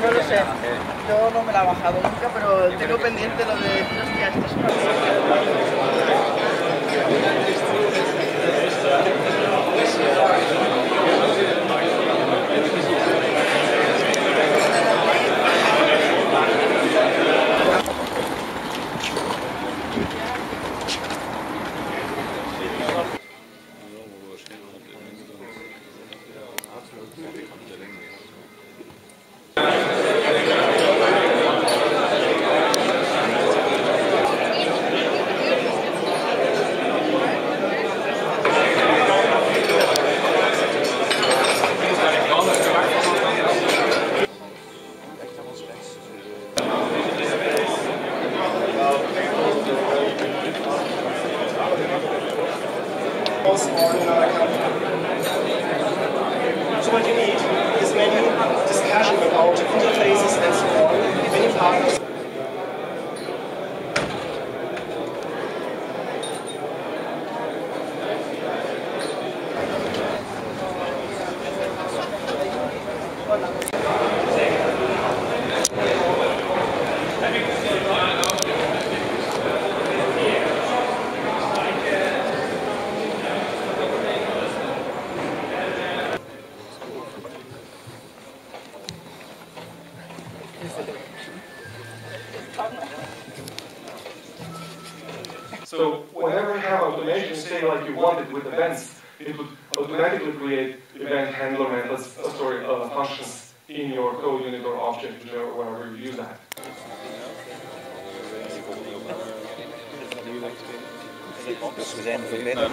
No lo sé, yo no me la he bajado nunca, pero tengo pendiente lo de decir, hostia, esto es una... Or in another country. So what you need is many discussion about interfaces and so on, many partners. So whenever you have automation, say like you want it with events, it would automatically create event handler methods, functions in your code unit or object, wherever you use that. Dus we zijn verbinden.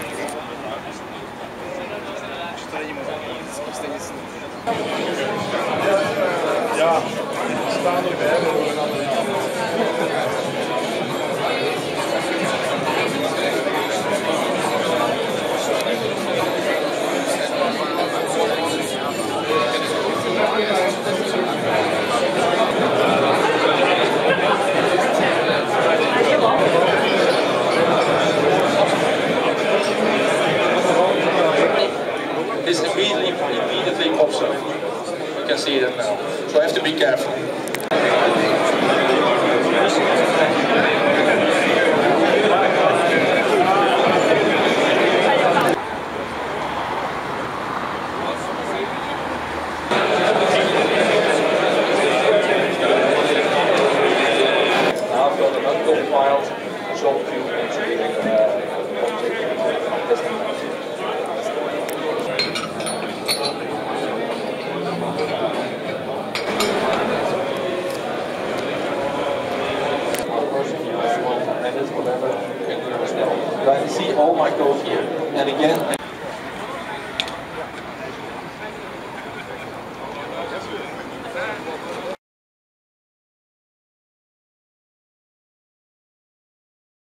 Ja, staan erbij. This immediately pops up. You can see that now. So I have to be careful. Now I've got an uncompiled result field I see all my code here, and again.